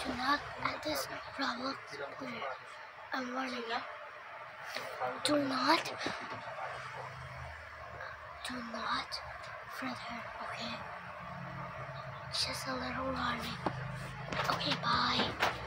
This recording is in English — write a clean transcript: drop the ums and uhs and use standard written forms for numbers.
Do not add this roblox player. I'm warning you. Do not friend her, okay? Just a little warning. Okay, bye.